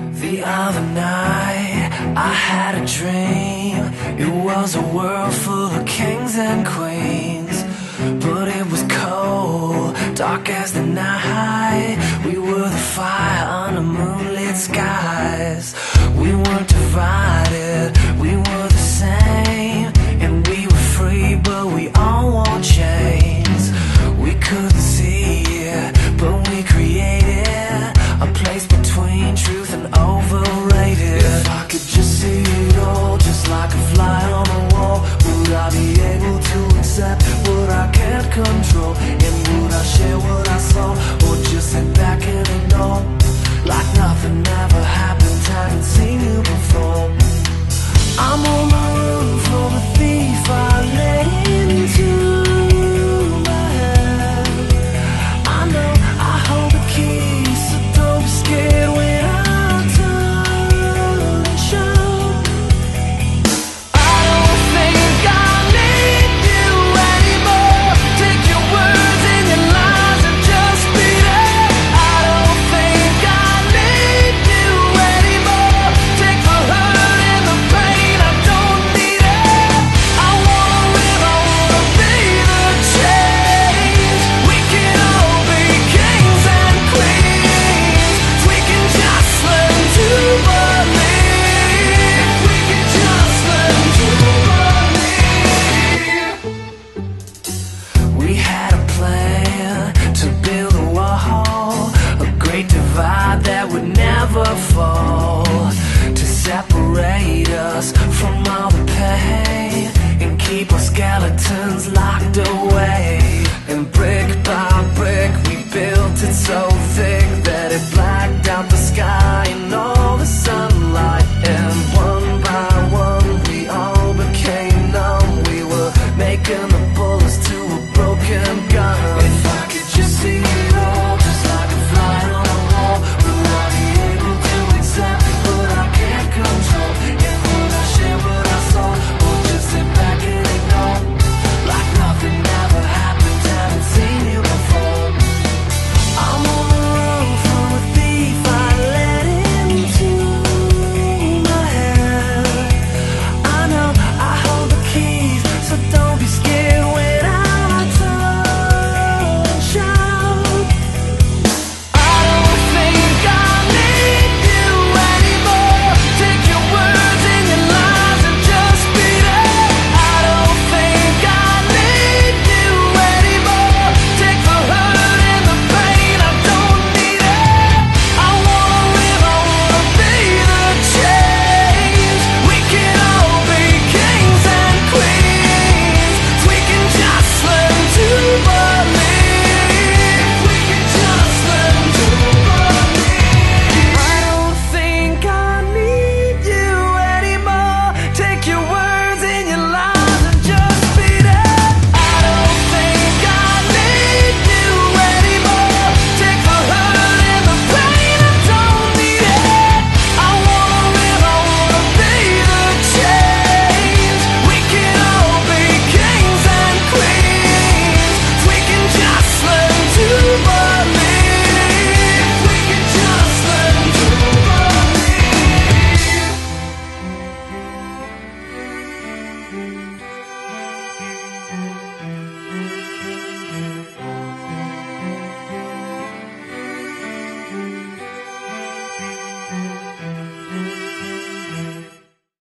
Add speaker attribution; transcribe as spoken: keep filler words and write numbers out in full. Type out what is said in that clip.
Speaker 1: The other night I had a dream. It was a world full of kings and queens, but it was cold, dark as the night. We were the fire on the moonlit skies. We weren't divided, we were the same. And we were free, but we all wore chains. We couldn't see it, but we created a place between truth and overrated. If I could just see it all, just like a fly on the wall, would I be able to accept what I can't control? And would I share what I saw, or just sit back and ignore, like nothing ever happened, haven't seen you before? I'm on the run from a thief I let into my head. I know I hold the key, so don't be scared when I turn and shout. I don't think I need you anymore. Take your words and your lies and just beat it. I don't think I need you anymore. Take the hurt and the pain, I don't need it. I wanna live, I wanna be the change. We can all be kings and queens. We can just learn to believe. We can just learn to believe. We had a plan to build a wall, a great divide that would never fall.